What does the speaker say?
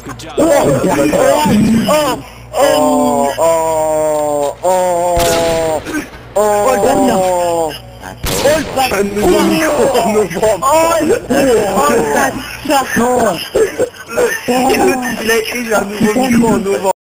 Un nouveau micro en novembre. Il a écrit j'ai un nouveau micro en novembre.